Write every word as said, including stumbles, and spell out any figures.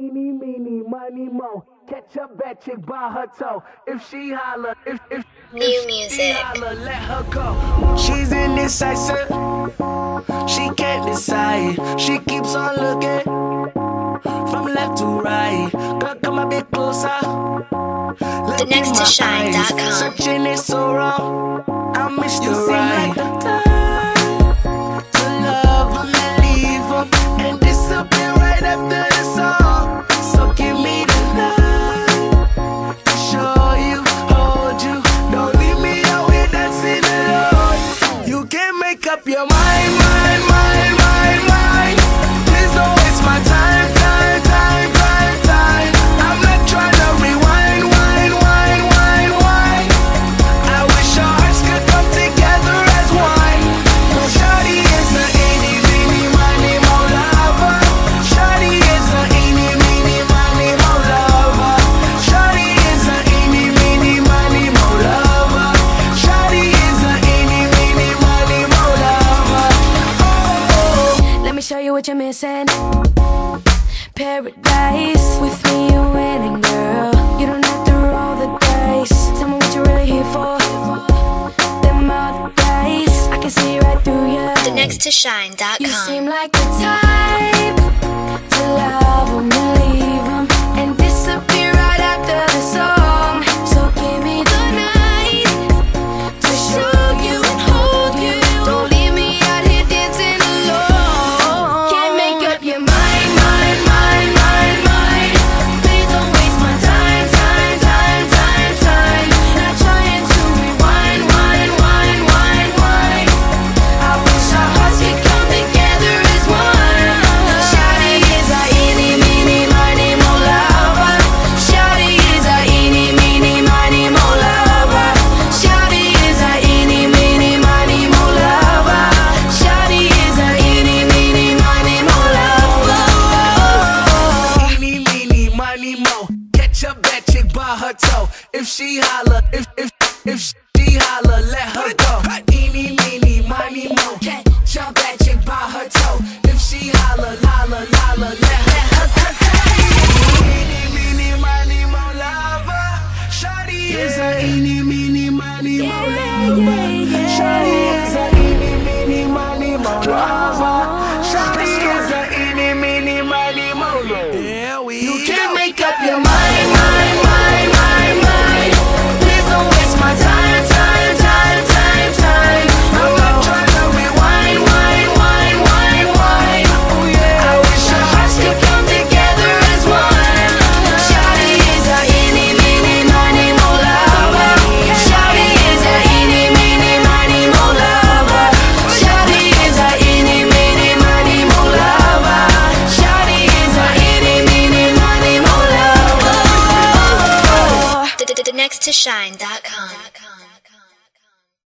Eeny, meeny, miny, mo. Catch a bad chick by her toe. If she holler, if if, New if music. she holler, let her go. She's indecisive. She can't decide. She keeps on looking from left to right. Girl, come a bit closer. The next to shine dot com. Searching is so wrong. I miss you right. Like the time to love them and leave them and disappear right after the song. So give me the night to show you, hold you. Don't leave me out here dancing alone. You can't make up your mind, mind, mind, mind, mind. Please don't waste my time, time, time, time, time. I'm not trying to rewind, wind, wind, wind, wind. I wish our hearts could come together as one. Shawty is a eeny, meeny, miny, mo lover. Shawty is a eeny, meeny, miny, mo lover. Shawty is a eeny, meeny, miny, mo lover. Shawty is a eeny, meeny, miny, mo lover. Oh, Let me show you what you're missing. Paradise. With me you're winning, girl. You don't have to roll the dice. Tell me what you're really here for. Them other days, I can see right through you. The next to shine dot com. You seem like the type to love 'em and leave 'em and disappear right after the song. So give me the night to show you and hold you. Don't leave me out here dancing alone. Can't make up your mind, mind, mind, mind, mind. Please don't waste my time, time, time, time, time. Not trying to rewind, wind, wind, wind, wind. I wish our hearts could come together as one. Shawty is a eeny, meeny, miny, mo lover. Shawty is a eeny, meeny, miny, mo lover. Shawty is a eeny, meeny, miny, mo lover. Shawty is a eeny, meeny, miny, mo lover. eeny, meeny, miny, mo. Catch a bad chick by her toe. If she holler, if if if she holler, let her go. Eeny, meeny, miny, mo. Catch a bad chick by her toe. If she holler, holler, holler, let her go. Eeny, meeny, miny, mo lover. Shawty is a eeny, meeny, miny, mo lover. Shawty is a eeny, meeny, miny, mo lover. Shawty is a eeny, meeny, miny, mo lover. Yeah, we you can't make up your mind, mind, mind, mind, mind. Please don't waste my time, time, time, time, time. I'm not trying to rewind, wind, wind, wind, wind. Oh yeah, I wish our hearts could come together as one. Shawty is a eeny, meeny, miny, mo lover. Shawty is a eeny, meeny, miny, mo lover. Shawty is a eeny, meeny, miny, mo lover. Shawty is a eeny, meeny, miny, mo lover. The next to shine dot com.